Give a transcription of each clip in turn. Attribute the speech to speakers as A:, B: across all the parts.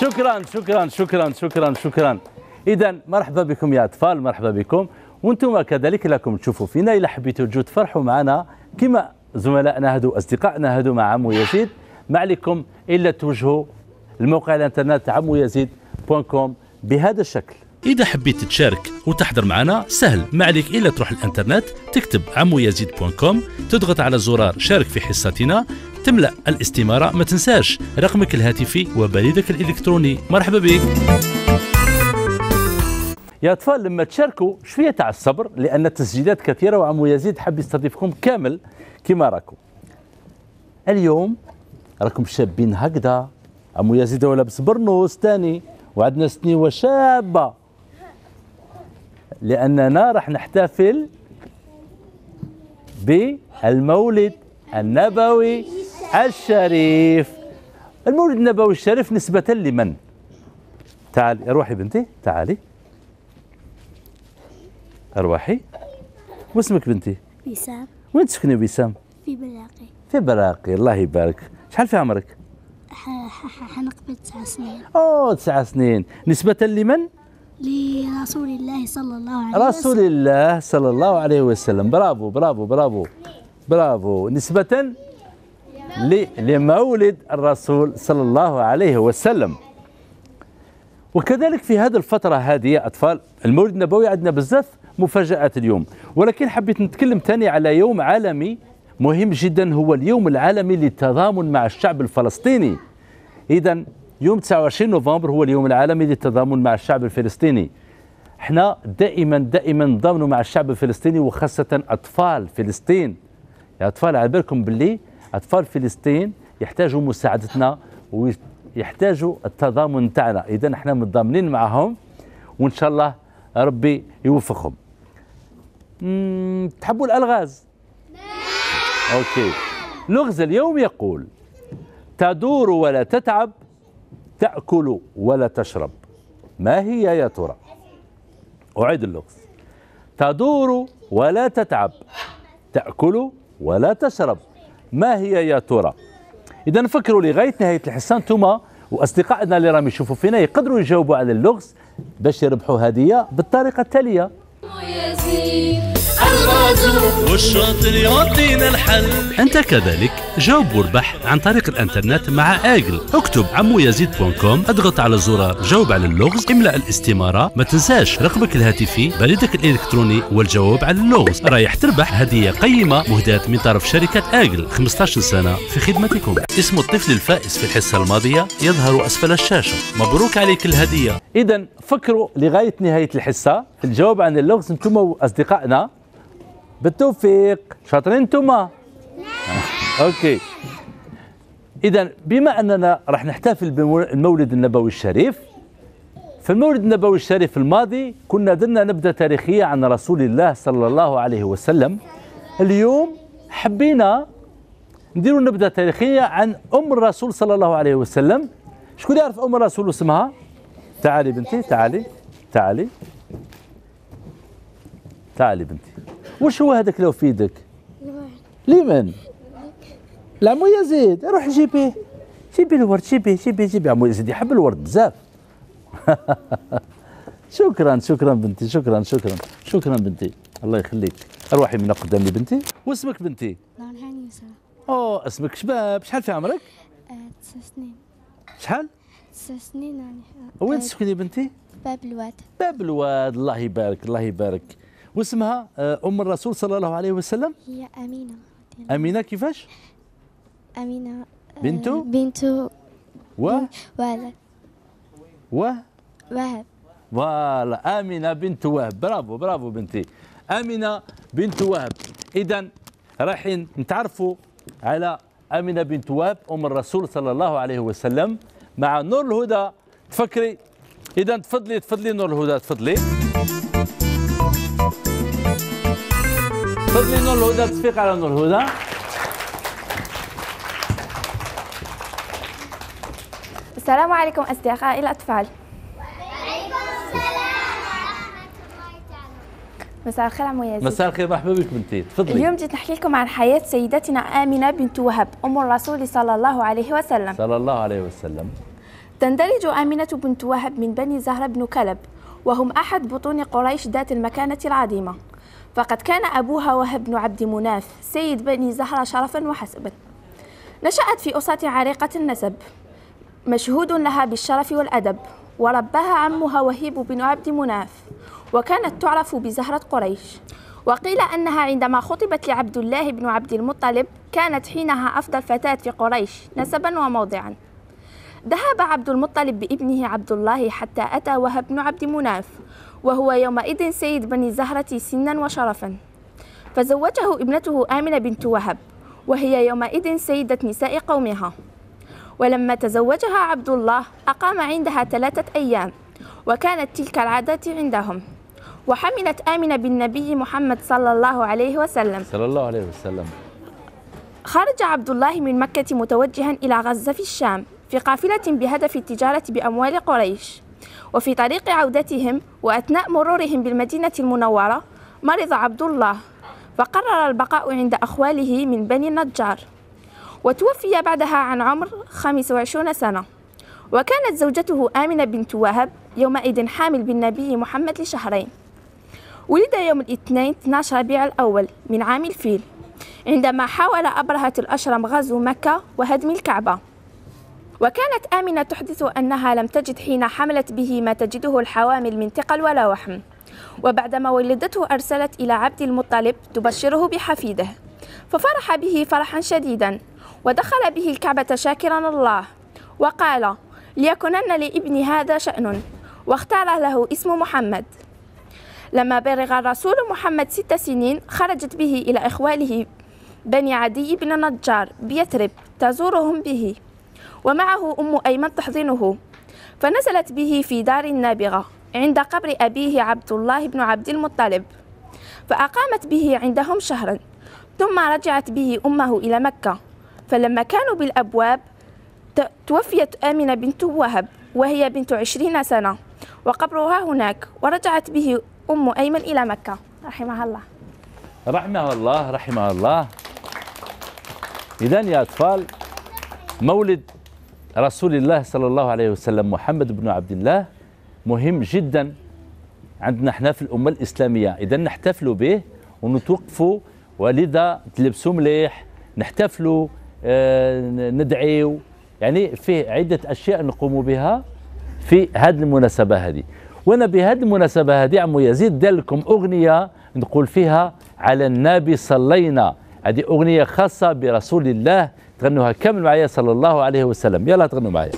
A: شكرا شكرا شكرا شكرا شكرا. إذا مرحبا بكم يا أطفال، مرحبا بكم، وانتم كذلك لكم تشوفوا فينا. إلا حبيتوا تجوا تفرحوا معنا كما زملائنا هادو أصدقائنا هادو مع عمو يزيد، ما عليكم إلا توجهوا الموقع الانترنت عمويزيد.com بهذا الشكل.
B: إذا حبيت تشارك وتحضر معنا سهل، ما عليك إلا تروح الانترنت تكتب عمويزيد.com، تضغط على زرار شارك في حصتنا، تملأ الاستمارة، ما تنساش رقمك الهاتفي وبريدك الإلكتروني. مرحبا بك
A: يا أطفال. لما تشاركوا شوية تاع الصبر، لأن التسجيلات كثيرة وعمو يزيد حب يستضيفكم كامل كما راكم. اليوم راكم شابين هكذا، عمو يزيد هو لابس برنوس ثاني وعندنا سنيوة شابة، لأننا راح نحتفل بالمولد النبوي الشريف. المولد النبوي الشريف نسبة لمن؟ تعالي اروحي بنتي، تعالي اروحي. واسمك بنتي؟
C: وسام.
A: وين تسكني وسام؟
C: في براقي.
A: في براقي، الله يبارك. شحال في عمرك؟
C: حنقبل 9 سنين.
A: اوه 9 سنين. نسبة لمن؟
C: لرسول الله صلى الله عليه وسلم.
A: رسول الله صلى الله عليه وسلم. برافو برافو برافو برافو. نسبة لمولد الرسول صلى الله عليه وسلم. وكذلك في هذه الفترة هذه يا أطفال، المولد النبوي عندنا بزاف مفاجآت اليوم، ولكن حبيت نتكلم ثاني على يوم عالمي مهم جدا، هو اليوم العالمي للتضامن مع الشعب الفلسطيني. إذا يوم 29 نوفمبر هو اليوم العالمي للتضامن مع الشعب الفلسطيني. احنا دائما نضامنوا مع الشعب الفلسطيني، وخاصة أطفال فلسطين. يا أطفال على بالكم باللي أطفال فلسطين يحتاجوا مساعدتنا ويحتاجوا التضامن تاعنا. إذا احنا متضامنين معهم، وإن شاء الله ربي يوفقهم. تحبوا الألغاز؟ نعم. أوكي. لغز اليوم يقول: تدور ولا تتعب، تأكل ولا تشرب، ما هي يا ترى؟ أعيد اللغز: تدور ولا تتعب، تأكل ولا تشرب، ما هي يا ترى؟ إذا نفكروا لغاية نهاية الحصة انتم وأصدقائنا اللي راهم يشوفوا فينا يقدروا يجاوبوا على اللغز باش يربحوا هدية بالطريقة التالية.
B: والشاطر يعطينا الحل. أنت كذلك جاوب واربح عن طريق الانترنت مع آجل. اكتب عمويزيد.com، اضغط على زرار جاوب على اللغز، املأ الاستمارة، ما تنساش رقمك الهاتفي، بريدك الإلكتروني والجواب على اللغز. رايح تربح هدية قيمة مهداة من طرف شركة آجل، 15 سنة في خدمتكم. اسم الطفل الفائز في الحصة الماضية يظهر أسفل الشاشة. مبروك عليك الهدية.
A: إذا فكروا لغاية نهاية الحصة في الجواب عن اللغز انتم وأصدقائنا. بالتوفيق. شاطرين انتم؟ اوكي. اذا بما اننا راح نحتفل بالمولد النبوي الشريف، فالمولد النبوي الشريف الماضي كنا درنا نبذه تاريخيه عن رسول الله صلى الله عليه وسلم. اليوم حبينا نديروا نبذه تاريخيه عن ام الرسول صلى الله عليه وسلم. شكون يعرف ام الرسول اسمها؟ تعالي بنتي، تعالي تعالي تعالي بنتي. وش هو هذاك لو في يدك؟ لمن؟ لعمو يزيد. روح جيبيه، جيبي الورد، جيبي عمو يزيد يحب الورد بزاف. شكرا شكرا بنتي، شكرا بنتي، الله يخليك. اروحي من قدام لي بنتي. واسمك بنتي؟
C: نورهان يوسف.
A: اوه اسمك شباب. شحال في عمرك؟
C: 9 سنين.
A: شحال؟
C: 9 سنين يعني.
A: وين تسكني بنتي؟
C: باب الواد.
A: باب الواد، الله يبارك الله يبارك. واسمها ام الرسول صلى الله عليه وسلم؟
C: هي امينه.
A: امينه كيفاش؟
C: امينه
A: بنت
C: ولد وهب.
A: فوالا، امينه بنت وهب. برافو بنتي، امينه بنت وهب. اذا رايحين نتعرفوا على امينه بنت وهب ام الرسول صلى الله عليه وسلم مع نور الهدى. تفكري. اذا تفضلي نور الهدى، تفضلي نور الهدى، تصفيق على نور الهدى.
D: السلام عليكم أصدقائي الأطفال. مساء الخير عمو يزيد.
A: مساء الخير، مرحبا بك بنتي، تفضلي.
D: اليوم جيت نحكي لكم عن حياة سيدتنا آمنة بنت وهب أم الرسول صلى الله عليه وسلم.
A: صلى الله عليه وسلم.
D: تندرج آمنة بنت وهب من بني زهرة بن كلب، وهم أحد بطون قريش ذات المكانة العظيمة، فقد كان أبوها وهب بن عبد مناف سيد بني زهرة شرفا وحسبا. نشأت في أسرة عريقة النسب مشهود لها بالشرف والأدب، ورباها عمها وهيب بن عبد مناف، وكانت تعرف بزهرة قريش. وقيل أنها عندما خطبت لعبد الله بن عبد المطلب كانت حينها أفضل فتاة في قريش نسبا وموضعا. ذهب عبد المطلب بابنه عبد الله حتى أتى وهب بن عبد مناف، وهو يومئذ سيد بني زهرة سنا وشرفا، فزوجه ابنته آمنة بنت وهب، وهي يومئذ سيدة نساء قومها. ولما تزوجها عبد الله أقام عندها 3 أيام، وكانت تلك العادة عندهم. وحملت آمنة بالنبي محمد صلى الله عليه وسلم. خرج عبد الله من مكة متوجها إلى غزة في الشام في قافلة بهدف التجارة بأموال قريش. وفي طريق عودتهم وأثناء مرورهم بالمدينة المنورة مرض عبد الله، فقرر البقاء عند أخواله من بني النجار، وتوفي بعدها عن عمر 25 سنة. وكانت زوجته آمنة بنت وهب يومئذ حامل بالنبي محمد لشهرين. ولد يوم الاثنين 12 ربيع الأول من عام الفيل، عندما حاول أبرهة الأشرم غزو مكة وهدم الكعبة. وكانت آمنة تحدث أنها لم تجد حين حملت به ما تجده الحوامل من ثقل ولا وحم. وبعدما ولدته أرسلت إلى عبد المطلب تبشره بحفيده، ففرح به فرحا شديدا، ودخل به الكعبة شاكرا الله، وقال: ليكنن لابني هذا شأن، واختار له اسم محمد. لما بلغ الرسول محمد 6 سنين خرجت به إلى إخواله بني عدي بن النجار بيثرب تزورهم به، ومعه أم أيمن تحضنه، فنزلت به في دار النابغة عند قبر أبيه عبد الله بن عبد المطلب، فأقامت به عندهم شهرا، ثم رجعت به أمه إلى مكة. فلما كانوا بالأبواب توفيت آمنة بنت وهب وهي بنت 20 سنة، وقبرها هناك، ورجعت به أم أيمن إلى مكة رحمها الله.
A: رحمها الله. إذن يا أطفال، مولد رسول الله صلى الله عليه وسلم محمد بن عبد الله مهم جدا عندنا احنا في الأمة الإسلامية. إذا نحتفلوا به ونتوقفوا، ولذا تلبسوا مليح، نحتفلوا، ندعيوا، يعني فيه عدة أشياء نقوم بها في هذه المناسبة هذه. وأنا بهذه المناسبة هذه عمو يزيد دار لكم أغنية نقول فيها على النبي صلينا. هذه أغنية خاصة برسول الله، تغنوها كامل معايا صلى الله عليه وسلم. يلا تغنوا معايا.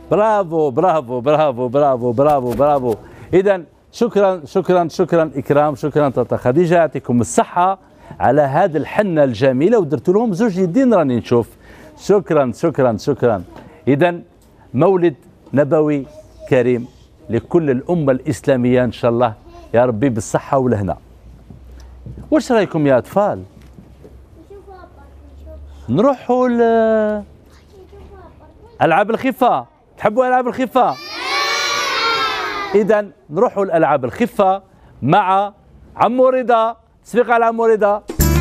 A: برافو برافو برافو برافو برافو برافو. إذا شكرا شكرا شكرا إكرام، شكرا طاطا خديجة، يعطيكم الصحة على هذه الحنة الجميلة، ودرت لهم زوج يدين راني نشوف. شكرا شكرا شكرا. إذا مولد نبوي كريم لكل الأمة الإسلامية إن شاء الله يا ربي بالصحة والهنا. واش رايكم يا أطفال؟ نروحوا ألعاب الخفة. تحبوا ألعاب الخفة؟ إذا نروحوا لألعاب الخفة مع عمو رضا. تصفيق على عمو رضا.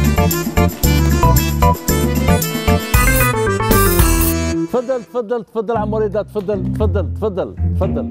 A: تفضل تفضل تفضل عمو رضا، تفضل تفضل تفضل تفضل.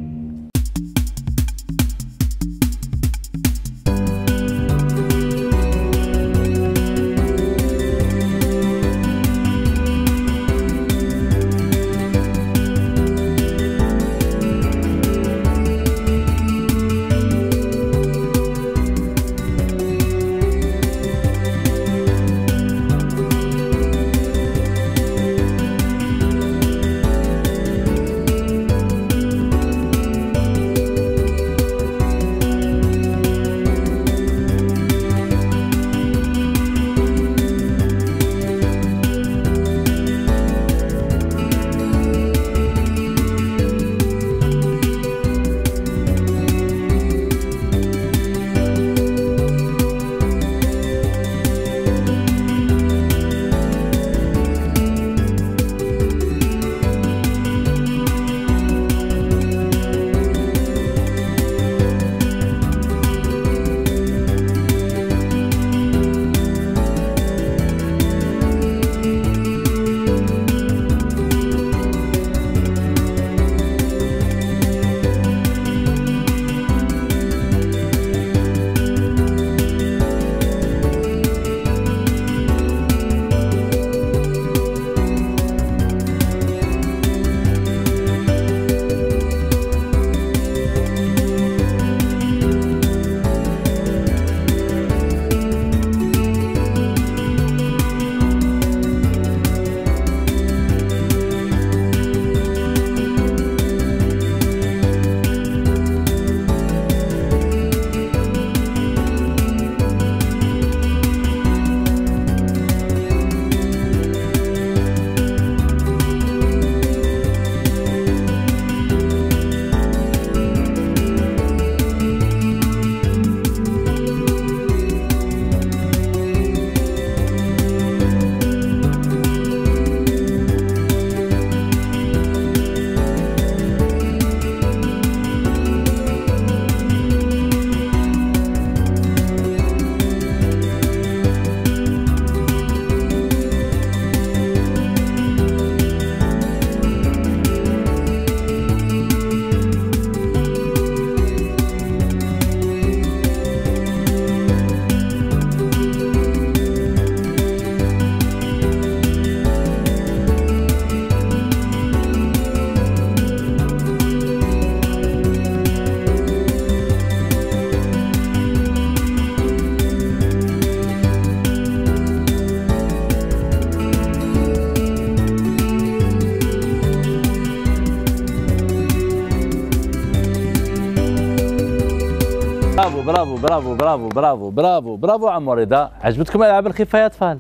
A: برافو برافو برافو برافو برافو برافو برافو عمو رضا. عجبتكم العاب الخفه يا اطفال؟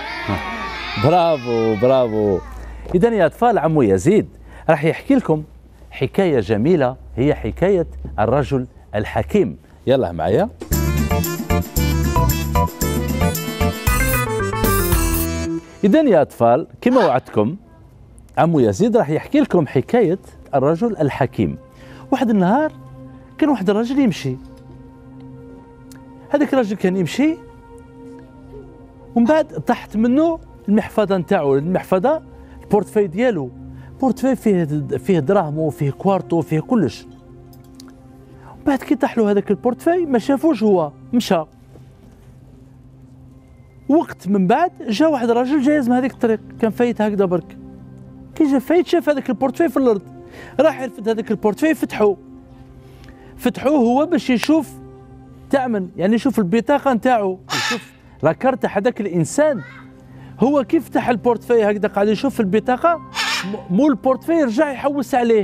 A: برافو برافو. اذا يا اطفال عمو يزيد راح يحكي لكم حكايه جميله، هي حكايه الرجل الحكيم. يلا معايا. اذا يا اطفال كما وعدتكم عمو يزيد راح يحكي لكم حكايه الرجل الحكيم. واحد النهار كان واحد الرجل يمشي، هذاك الراجل كان يمشي ومن بعد طاحت منه المحفظه نتاعو، المحفظه البورتفاي ديالو، بورتفاي فيه دراهمو فيه كوارتو فيه كلش. ومن بعد كي طاح له هذاك البورتفاي ما شافوش، هو مشى. وقت من بعد جا واحد الراجل جايز من هذيك الطريق، كان فايت هكذا برك. كي جا فايت شاف هذاك البورتفاي في الارض، راح يرفد هذاك البورتفاي فتحوه هو باش يشوف تأمن، يعني يشوف البطاقة نتاعو، يشوف لاكارت تاع هذاك الإنسان. هو كيف فتح البورتفاي هكذا قاعد يشوف البطاقة، مول البورتفاي رجع يحوس عليه،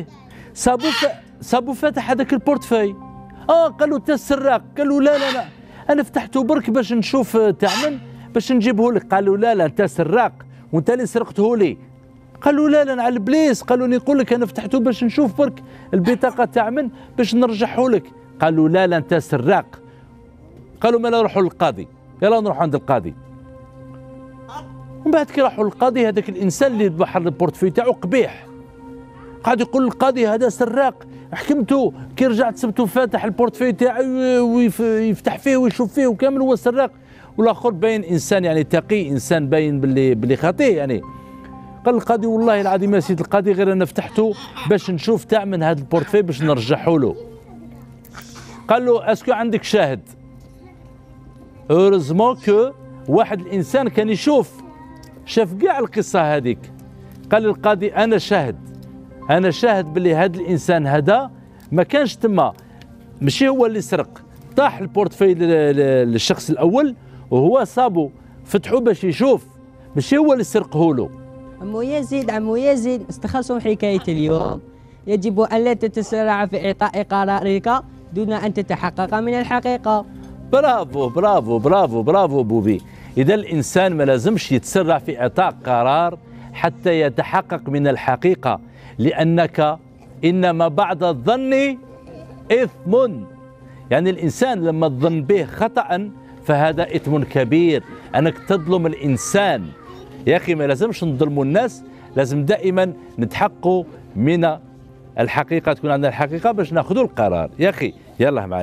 A: صابو فاتح هذاك البورتفاي. قالوا انت السراق، قالوا لا لا لا انا فتحته برك باش نشوف تاع من باش نجيبه لك. قالوا لا لا انت سراق وانت اللي سرقته لي. قالوا لا لا على البليس. قالوا لي نقول لك انا فتحته باش نشوف برك البطاقه تاع من باش نرجعه لك. قالوا لا لا انت سراق. قالوا ما نروحوا للقاضي، يلا نروحوا عند القاضي. ومن بعد كي راحوا للقاضي هذاك الانسان اللي بحر البورتفوي تاعو قبيح، قاعد يقول للقاضي هذا سراق، حكمته كي رجعت سبته فاتح البورتفوي تاعي ويفتح فيه ويشوف فيه وكامل هو سراق. والاخر باين انسان يعني تقي، انسان باين باللي خطيه يعني. قال القاضي والله العظيم يا سيدي القاضي غير انا فتحته باش نشوف تاع من هذا البورتفوي باش نرجعه له. قال له اسكو عندك شاهد؟ هورزمون كو واحد الانسان كان يشوف، شاف كاع القصه هذيك. قال القاضي انا شاهد باللي هذا الانسان هذا ما كانش تما، ماشي هو اللي سرق، طاح البورتفوي للشخص الاول وهو صابو فتحوا باش يشوف، ماشي هو اللي سرقه له.
E: عمو يزيد استخلصوا حكايه اليوم. يجب ان لا تتسرع في اعطاء قرارك دون ان تتحقق من الحقيقه.
A: برافو برافو برافو برافو بوبي. اذا الانسان ما لازمش يتسرع في اعطاء قرار حتى يتحقق من الحقيقه، لانك انما بعد الظن اثم. يعني الانسان لما تظن به خطا فهذا اثم كبير، انك تظلم الانسان. يا اخي ما لازمش نظلموا الناس، لازم دائما نتحققوا من الحقيقه، تكون عندنا الحقيقه باش ناخذوا القرار. يا اخي يلا معايا.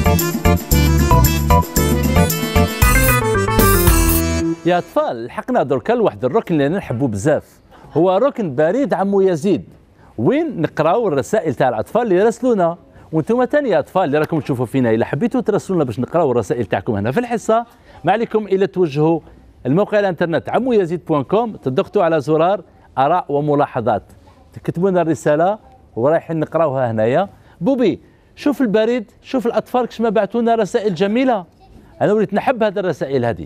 A: يا اطفال لحقنا دركا لواحد الركن اللي نحبوا بزاف، هو ركن بريد عمو يزيد، وين نقراو الرسائل تاع الاطفال اللي راسلونا. وانتم ثاني يا اطفال اللي راكم تشوفوا فينا، الا حبيتوا تراسلونا باش نقراو الرسائل تاعكم هنا في الحصه، ما عليكم الا توجهوا الموقع الانترنت عمويزيد.com، تضغطوا على زرار اراء وملاحظات، تكتبوا لنا الرساله ورايحين نقراوها هنايا. بوبي شوف البريد، شوف الاطفال كش ما بعثوا لنا رسائل جميله، انا وليت نحب هذه الرسائل هذه.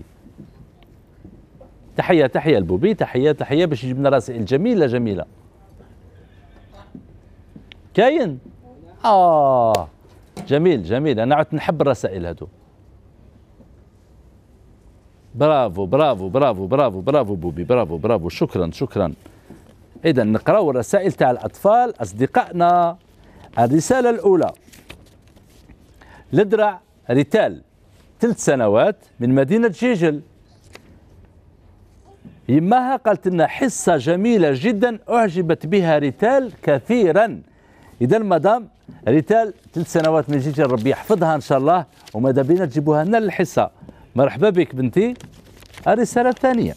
A: تحيه تحيه لبوبي، تحيه باش يجيب لنا رسائل جميله جميله. كاين؟ جميل انا عدت نحب الرسائل هذو. برافو برافو برافو برافو برافو بوبي، برافو شكرا. اذا نقراو الرسائل تاع الاطفال اصدقائنا. الرساله الاولى لدرع ريتال 3 سنوات من مدينه جيجل. يماها قالت لنا حصه جميله جدا اعجبت بها ريتال كثيرا. اذا مدام ريتال 3 سنوات من جيجل، ربي يحفظها ان شاء الله، وماذا بينا تجيبوها لنا للحصه. مرحبا بك بنتي. الرساله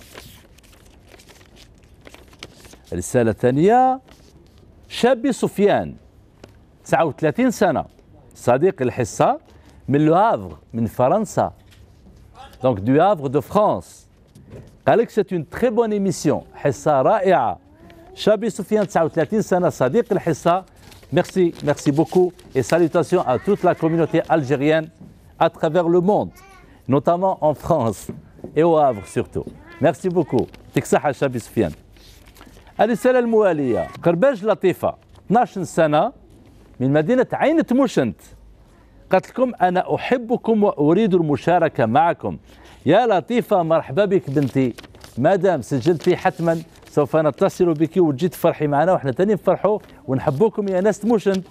A: الثانيه شابي سفيان 39 سنه، صديق الحصه من لو هافر من فرنسا، دونك دو هافر دو فرانس. قال لك سي اون تري بون ايميسيون، حصه رائعه. شابي سفيان 39 سنه، صديق الحصه. Merci beaucoup et salutations à toute la communauté algérienne à travers le monde, notamment en France et au Havre surtout. Merci beaucoup. يعطيك الصحة شابي سفيان. الرسالة الموالية قرباج لطيفة 12 سنة من مدينة عين تموشنت، قالت لكم أنا أحبكم وأريد المشاركة معكم. يا لطيفة مرحبا بك بنتي، مادام سجلتي حتما سوف نتصل بك وتجي تفرحي معنا، وحنا تاني نفرحوا ونحبوكم يا ناس تموشنت.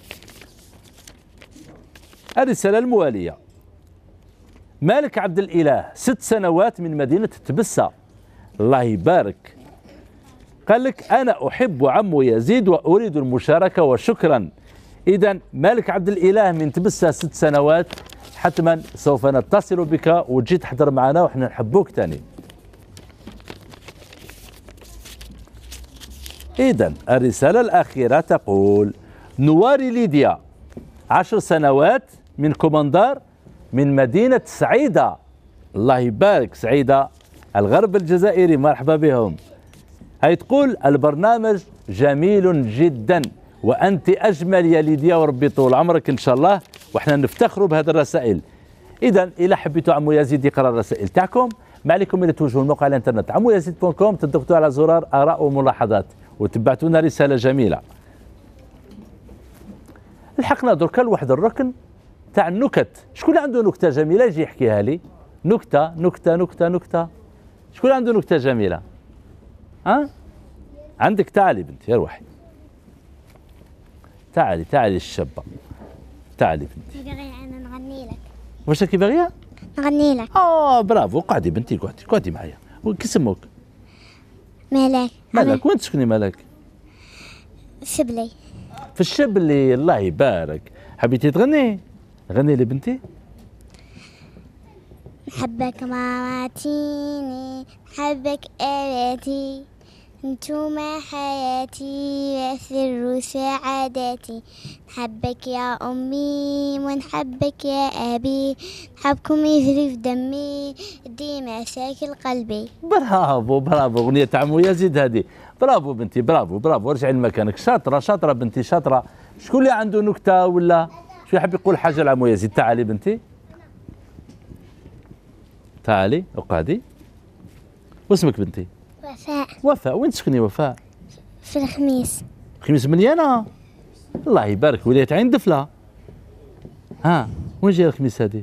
A: الرسالة الموالية مالك عبد الإله 6 سنوات من مدينة تبسة، الله يبارك. قال لك أنا أحب عمو يزيد وأريد المشاركة وشكرا. إذا مالك عبد الإله من تبسة 6 سنوات، حتما سوف نتصل بك وتجي تحضر معنا وحنا نحبوك تاني. إذا الرسالة الأخيرة تقول نواري ليديا 10 سنوات من كوماندار من مدينة سعيدة، الله يبارك سعيدة الغرب الجزائري، مرحبا بهم. هي تقول البرنامج جميل جدا وأنت أجمل يا ليديا وربي طول عمرك إن شاء الله، وإحنا نفتخروا بهذه الرسائل. إذا إلا حبيتوا عمو يزيد يقرأ الرسائل تاعكم، ما عليكم إلا توجهوا الموقع الانترنت عمويزيد.com، تضغطوا على زرار آراء وملاحظات وتبعتوا لنا رسالة جميلة. لحقنا دركا لواحد الركن تاع النكت. شكون اللي عنده نكته جميله يجي يحكيها لي؟ نكته نكته نكته نكته. شكون اللي عنده نكته جميله؟ ها؟ عندك؟ تعالي بنتي روحي. تعالي الشابه. تعالي بنتي.
C: باغي انا نغني لك.
A: واش راكي باغيه؟
C: نغني لك.
A: برافو. قعدي بنتي قعدي معايا. كي سموك؟
C: ملاك.
A: وين تسكني ملاك؟
C: شبلي.
A: في الشبلي. الله يبارك. حبيتي تغني؟ غني لي بنتي.
C: نحبك ماماتيني، نحبك آلاتي، انتوما حياتي وسر سعادتي. نحبك يا أمي ونحبك يا أبي، نحبكم يجري في دمي ديما ساكن قلبي.
A: برافو أغنية تاع عمو يزيد هذه. برافو بنتي برافو. ارجعي لمكانك. شاطرة بنتي شاطرة. شكون اللي عنده نكتة ولا شو يحب يقول حاجة لعمو يزيد؟ تعالي بنتي. تعالي اقعدي. واسمك بنتي؟ وفاء. وين تسكني وفاء؟
C: في الخميس.
A: خميس مليانة. الله يبارك. وليت عين دفلة. وين جاي الخميس هذه؟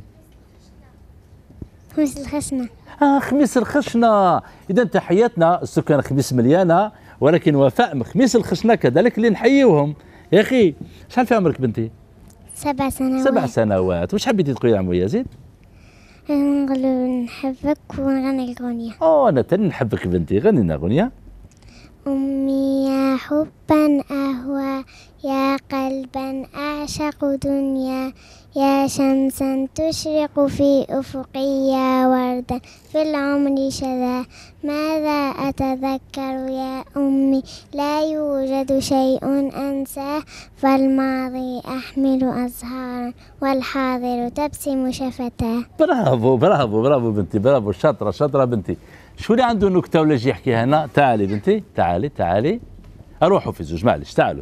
C: خميس الخشنة.
A: خميس الخشنة. إذا تحياتنا السكان خميس مليانة، ولكن وفاء من خميس الخشنة كذلك اللي نحييوهم. يا أخي شحال في عمرك بنتي؟
C: 7 سنوات.
A: 7 سنوات. واش حبيتي تقولي يا عمو يزيد؟
C: نقول نحبك ونغني الأغنية.
A: أنا تاني نحبك بنتي. غني لنا أغنية.
C: أمي يا حبا أهوى، يا قلبا أعشق دنيا، يا شمسا تشرق في أفقي، يا وردا في العمر شذا. ماذا أتذكر يا أمي؟ لا يوجد شيء أنساه، فالماضي أحمل أزهارا والحاضر تبسم شفتاه.
A: برافو بنتي. برافو. شاطرة بنتي. شو اللي عنده نكتة ولا يجي يحكيها هنا؟ تعالي بنتي. تعالي. أروحوا في زوج معلش. تعالوا.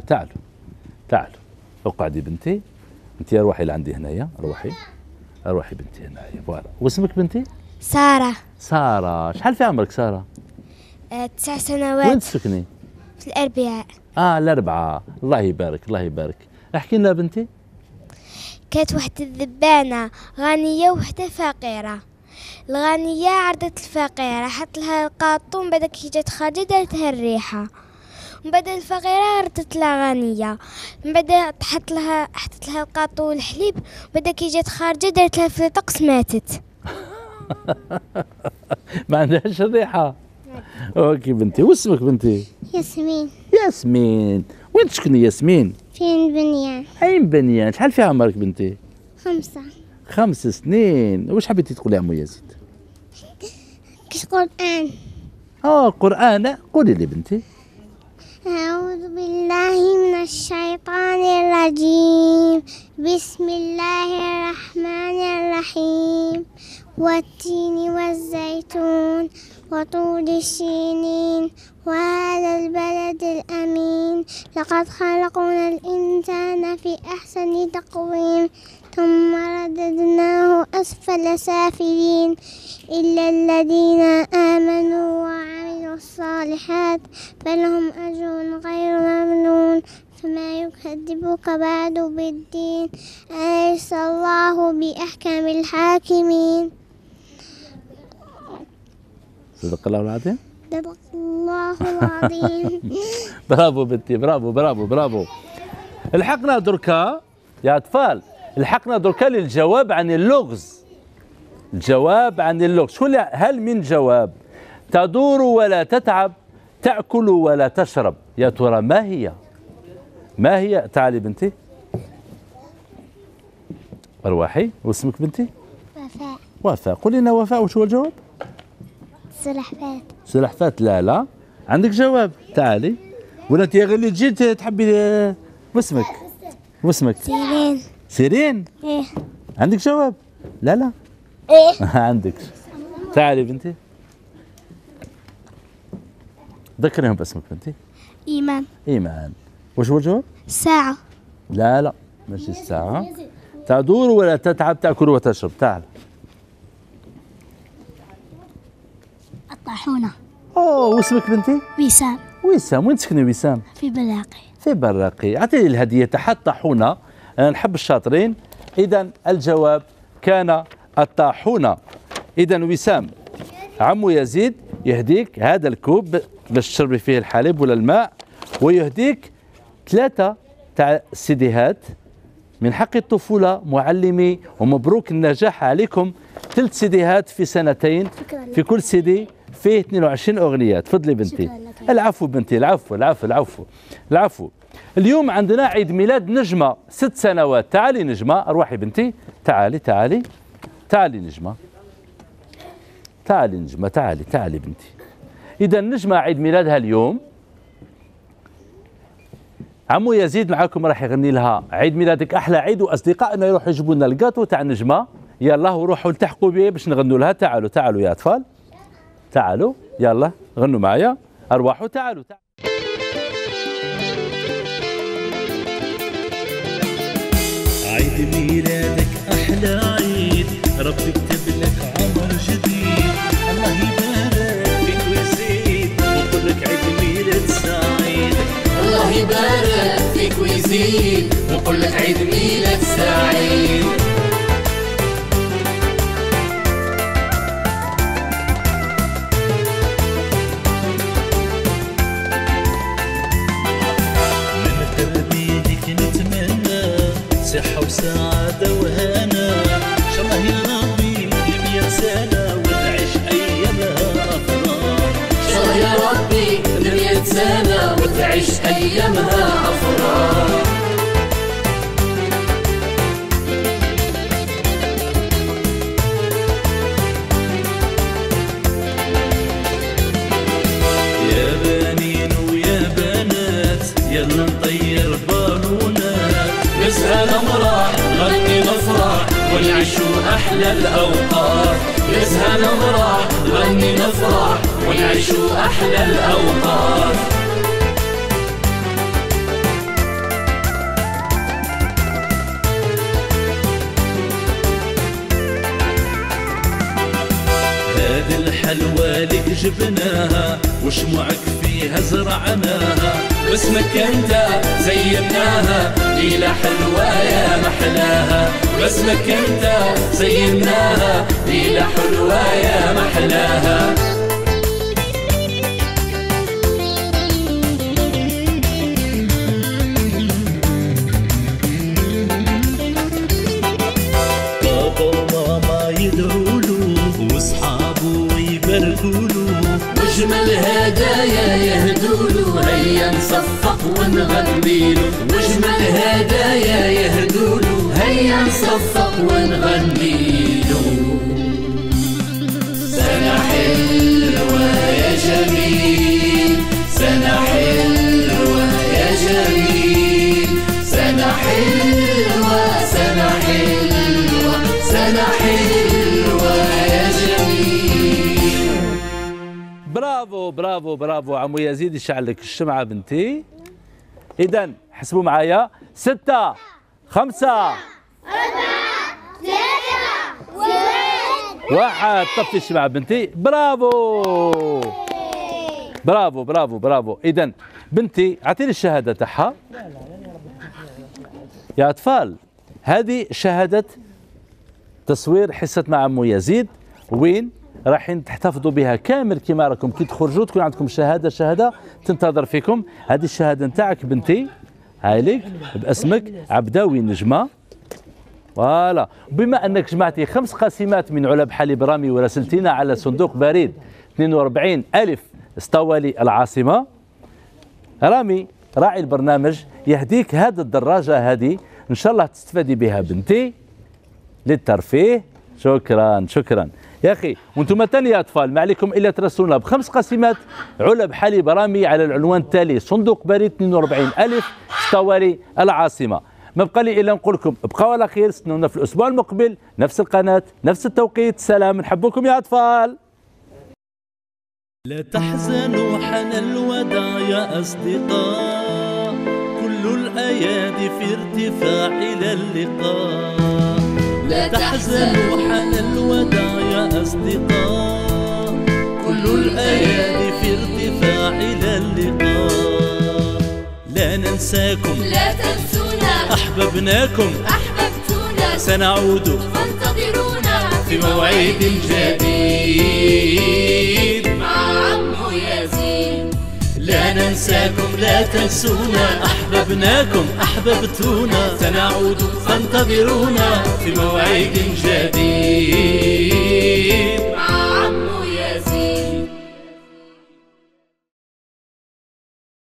A: اقعدي بنتي. انت روحي لعندي هنايا. روحي بنتي هنايا. فوالا. واسمك بنتي؟ سارة. شحال في عمرك سارة؟
C: 9 سنوات.
A: وين تسكني؟
C: في الأربعاء.
A: الأربعاء. الله يبارك. احكي لنا بنتي.
C: كانت واحدة الذبانة غنية وحدة فقيرة. الغنية عرضت الفقيرة، حط لها القاطون، بعد كي جات خارجة دارتها الريحة. من بعد الفقيرة ردت لها غنية، من بعد حطت لها القاطو والحليب، بعد كي جات خارجة دارت لها في طقس ماتت.
A: ما عندهاش الريحة. اوكي بنتي. واسمك بنتي؟ ياسمين. وين تسكني ياسمين؟
C: في بنيان.
A: عين بنيان. شحال في عمرك بنتي؟
C: 5.
A: 5 سنين. واش حبيتي تقولي عمو يزيد؟
C: كش قرآن.
A: قرآن. قولي لي بنتي.
C: أعوذ بالله من الشيطان الرجيم. بسم الله الرحمن الرحيم. والتين والزيتون وطول السينين وهذا البلد الأمين. لقد خلقنا الإنسان في أحسن تقويم ثم رددناه أسفل سافلين إلا الذين آمنوا وعملوا الصالحات فلهم أجر غير ممنون. فما يكذبك بعد بالدين أليس الله بأحكم الحاكمين.
A: صدق الله العظيم.
C: صدق الله العظيم.
A: برافو بنتي. برافو. الحقنا دركا يا أطفال. للجواب عن اللغز. هل من جواب؟ تدور ولا تتعب، تأكل ولا تشرب. يا ترى ما هي؟ تعالي بنتي. أرواحي. واسمك بنتي؟ وفاء. قولي لنا وفاء وش هو الجواب؟ سلحفاة. لا عندك جواب. تعالي. ولا انت غير اللي تجي تحبي. واسمك؟ سيرين.
C: إيه.
A: عندك جواب؟ لا.
C: إيه.
A: عندك. تعالي بنتي. ذكريهم باسمك بنتي. إيمان. وش هو الجواب؟
C: ساعة.
A: لا ماشي الساعة. تدور ولا تتعب، تأكل وتشرب. تعال.
C: الطاحونة.
A: واسمك بنتي؟
C: وسام.
A: وين تسكني وسام؟
C: في براقي.
A: أعطيني الهدية تاع الطاحونة أنا نحب الشاطرين. إذا الجواب كان الطاحونة. إذا وسام عمو يزيد يهديك هذا الكوب باش تشربي فيه الحليب ولا الماء، ويهديك 3 تاع السيديهات من حق الطفولة معلمي، ومبروك النجاح عليكم. 3 سيديهات في سنتين، في كل سيدي فيه 22 أغنية. تفضلي بنتي. العفو بنتي، العفو العفو العفو العفو. اليوم عندنا عيد ميلاد نجمة 6 سنوات. تعالي نجمة، أروحي بنتي، تعالي تعالي تعالي نجمة، تعالي نجمة، تعالي تعالي بنتي. إذا نجمة عيد ميلادها اليوم. عمو يزيد معاكم راح يغني لها عيد ميلادك أحلى عيد، وأصدقائنا يروحوا يجيبوا لنا الكاطو تاع نجمة. يلا وروحوا التحقوا بيه باش نغنوا لها. تعالوا تعالوا يا أطفال، تعالوا يلا غنوا معايا. أرواحوا تعالوا تعالوا.
F: عيد ميلادك أحلى عيد، ربي كتب لك عمر جديد، الله يبارك فيك ويزيد ويقول لك عيد ميلاد سعيد.
G: الله يبارك فيك ويزيد ويقول لك عيد ميلاد سعيد.
F: صحة وسعادة وهنا، إن شاء الله يا ربي ل100 سنة وتعيش أيامها أفراح.
G: إن شاء الله يا ربي ل100 سنة وتعيش أيامها أفراح.
F: يا بنين ويا بنات يلا نطير بالونات،
G: نزهى نمرح نغني نفرح ونعيشوا أحلى الأوقات. نزهى نمرح نغني نفرح ونعيشوا أحلى الأوقات.
F: هذه الحلوى لك جبناها وشموعك فيها زرعناها،
G: باسمك انت زيناها ليلة حلوة يا محلاها. باسمك انت زيناها ليلة حلوة يا محلاها.
F: بابا وماما يدعوله واصحابه يباركوله،
G: واجمل هدايا يهدوله هيا نصفق ونغنيله. واجمل هدايا يهدوله هيا نصفق ونغنيله. سنة حلوة يا جميل، سنة حلوة يا جميل، سنة حلوة سنة حلوة سنة حلوة يا جميل.
A: برافو برافو برافو عمو يزيد، يشعل لك الشمعة بنتي. إذا حسبوا معايا 6 5 4 3 2 1. طفي الشمعة بنتي. برافو برافو برافو برافو. إذا بنتي اعطيني الشهادة تاعها يا أطفال. هذه شهادة تصوير حصة مع عمو يزيد، وين رايحين تحتفظوا بها كامل كما راكم كي تخرجوا تكون عندكم شهادة تنتظر فيكم. هذه الشهادة نتاعك بنتي، هاي لك باسمك عبداوي نجمة. فوالا. بما انك جمعتي 5 قاسمات من علب حليب رامي وراسلتينا على صندوق بريد 42000 اسطوالي العاصمة، رامي راعي البرنامج يهديك هذه الدراجة هذه، ان شاء الله تستفادي بها بنتي للترفيه. شكرا شكرا يا اخي. وانتم ثاني يا اطفال ما عليكم الا تراسلونا ب5 قاسمات علب حليب رامي على العنوان التالي: صندوق بريد 42000 اسطوالي العاصمة. ما بقى لي الا نقول لكم ابقوا على خير، استنونا في الاسبوع المقبل نفس القناة نفس التوقيت. سلام، نحبكم يا اطفال.
F: لا تحزنوا حان الوداع يا أصدقاء، كل الأيادي في ارتفاع إلى اللقاء. لا تحزنوا حان الوداع يا أصدقاء، كل الأيادي في ارتفاع إلى اللقاء. لا ننساكم
G: لا تنسونا
B: أحببناكم
G: أحببتونا
B: سنعود
G: فانتظرونا
B: في موعد جديد
G: مع عمو يزيد.
B: لا ننساكم لا تنسونا أحببناكم أحببتونا سنعود فانتظرونا في موعد جديد.